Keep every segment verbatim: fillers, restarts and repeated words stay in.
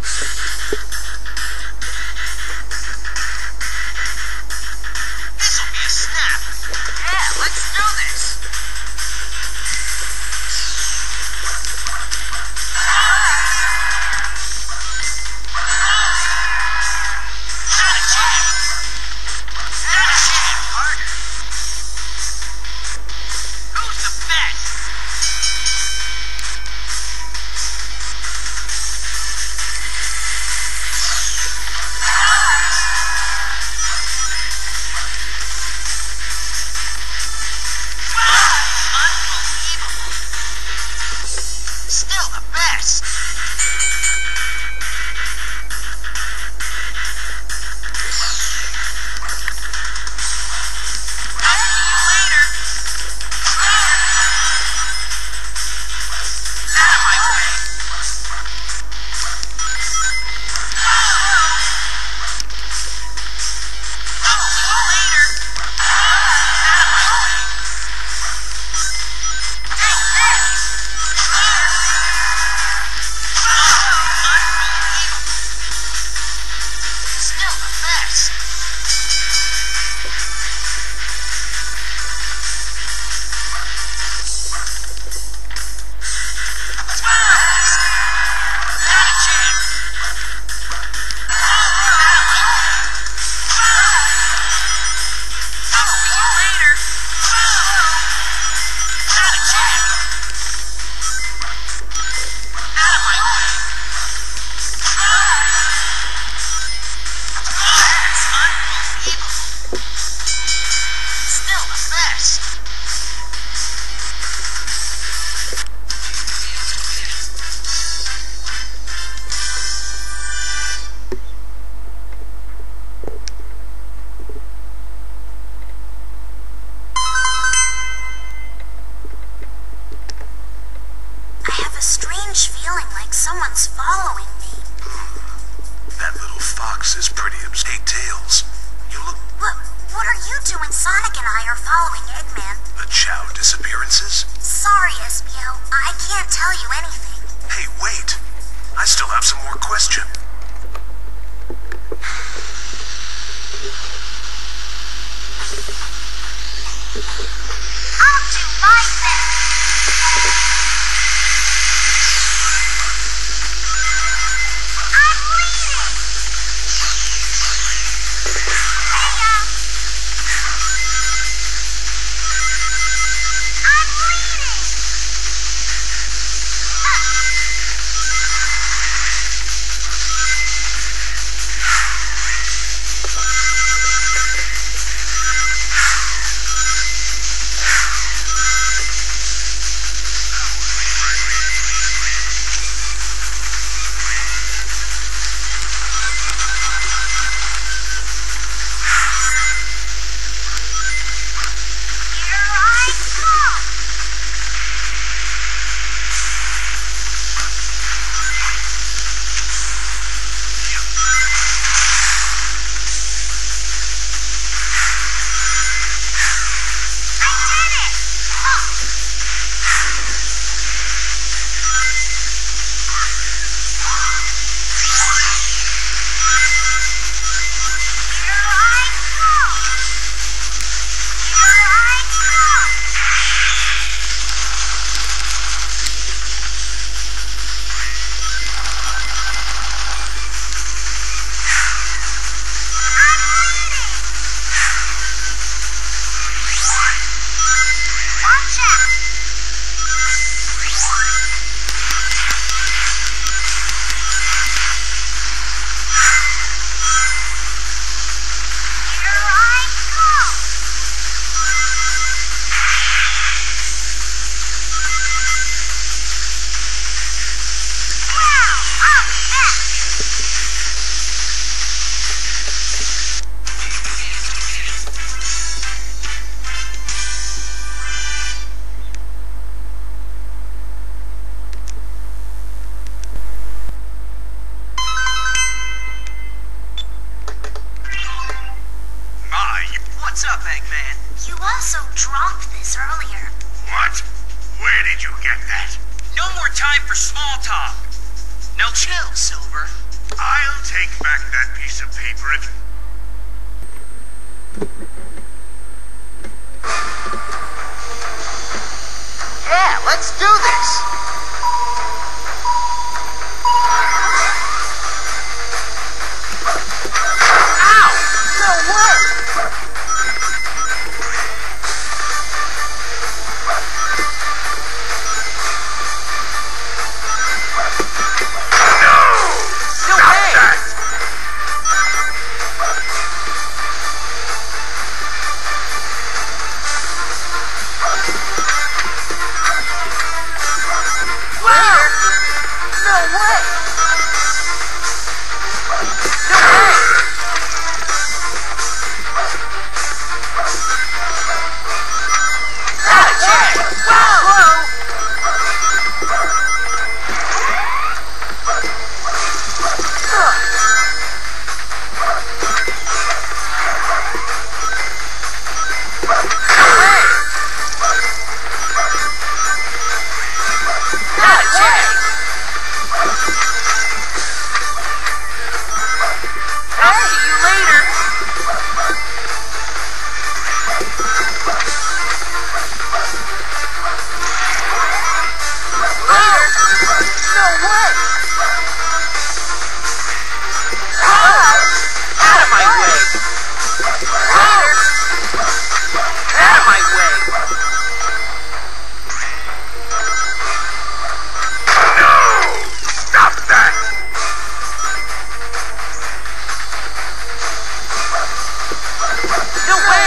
This'll be a snap. Yeah, let's do this. Someone's following me. That little fox is pretty obscure. Hey, Tails, you look... What, what are you doing? Sonic and I are following Eggman. The Chow disappearances? Sorry, Espio. I can't tell you anything. Hey, wait. I still have some more questions. I'll do my best. What's up, Eggman? You also dropped this earlier. What? Where did you get that? No more time for small talk. Now chill, Silver. Take back that piece of paper if... Yeah, let's do this. Ow! No way! No way! Wow! No way! No way! Ah, Jack! Whoa! I'll see you later. Later. No way. Ah, out of my way. Later. Out of my way. Stop that! No way.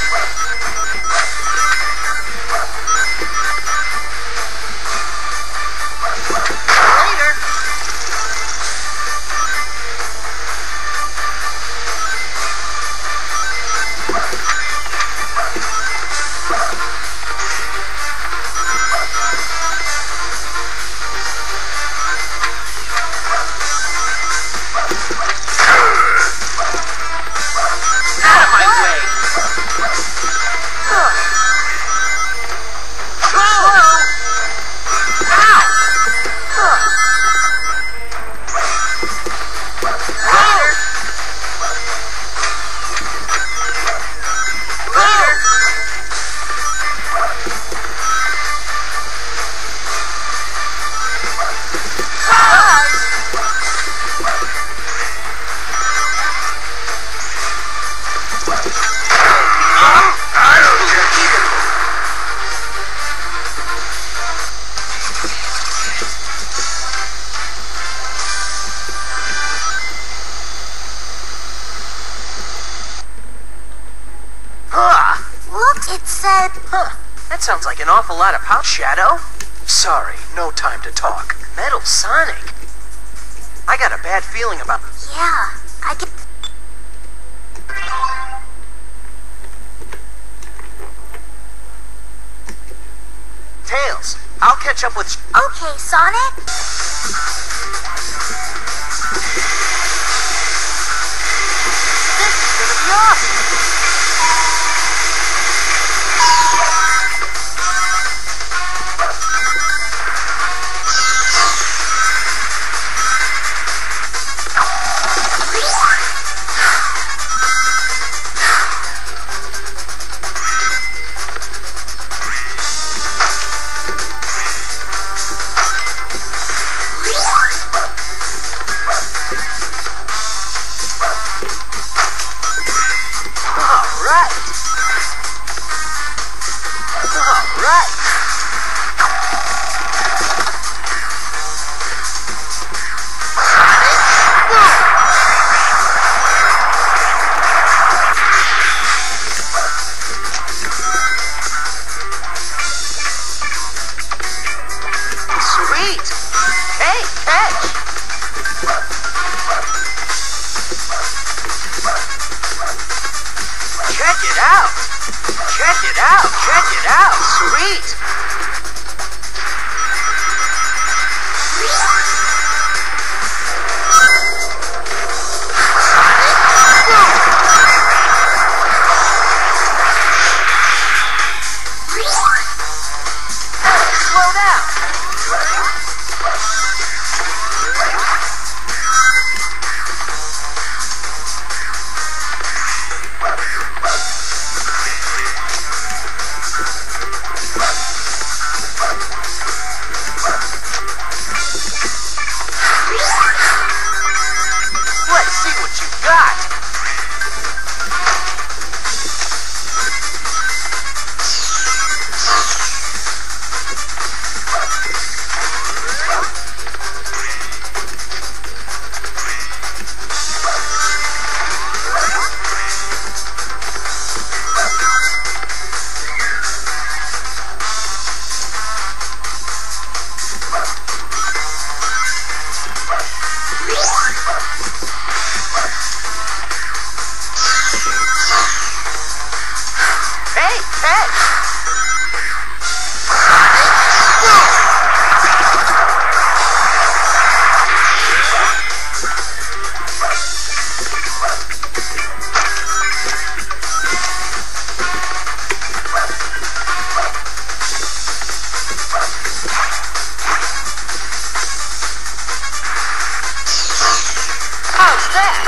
Later. Out of my way. Ugh. Whoa. Ow. Ugh. Later. Later. Bye. I don't care. Huh. Look, it said... Huh. That sounds like an awful lot of power. Shadow? Sorry, no time to talk. Metal Sonic. I got a bad feeling about... Yeah, I could... Tails, I'll catch up with... Okay, Sonic. This is gonna be awesome. out. Check it out. Check it out. Sweet. Slow down. what you got. Hey, catch! How's that?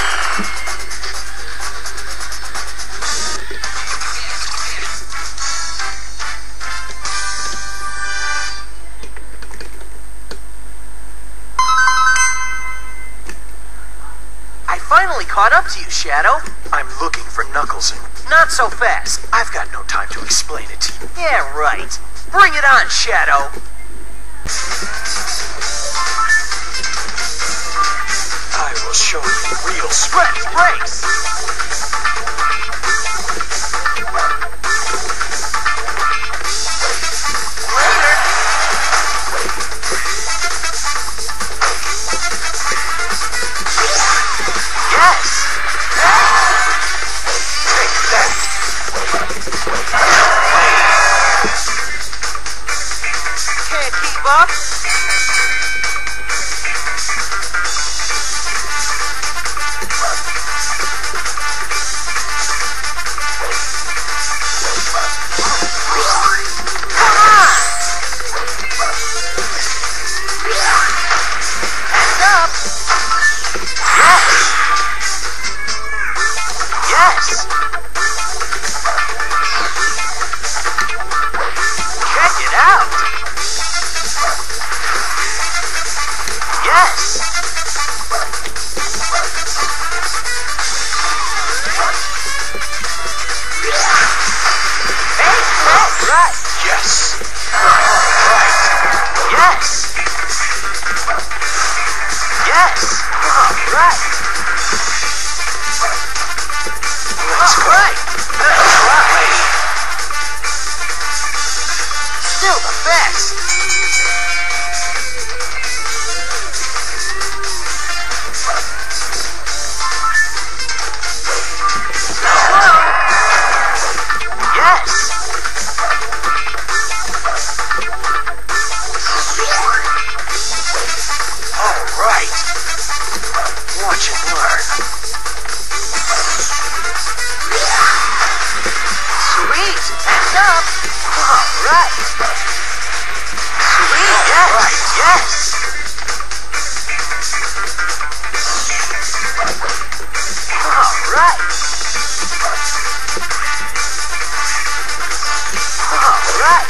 I finally caught up to you, Shadow. I'm looking for Knuckles and... Not so fast. I've got no time to explain it to you. Yeah, right. Bring it on, Shadow. I will show you real Stretch strength. breaks. Later. Yes. Take that. Can't keep up. Come on. Hand up. Yes. Yes. Check it out. Yes. Hey, that's right. Yes. Right. Yes. Yes. All right. Let's All go. right. That's right. Still the best. Hello. Yes. All right. Watch and learn. Sweet. Hands up. All right. Sweet. Yes. right. Yes. All right. All right.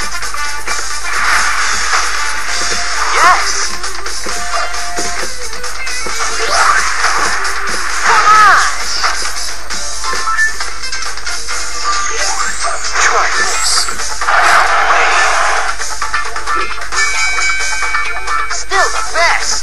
Yes. Come on. Try this. Still the best.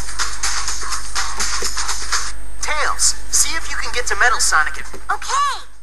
Tails, see if you can get to Metal Sonic and... Okay.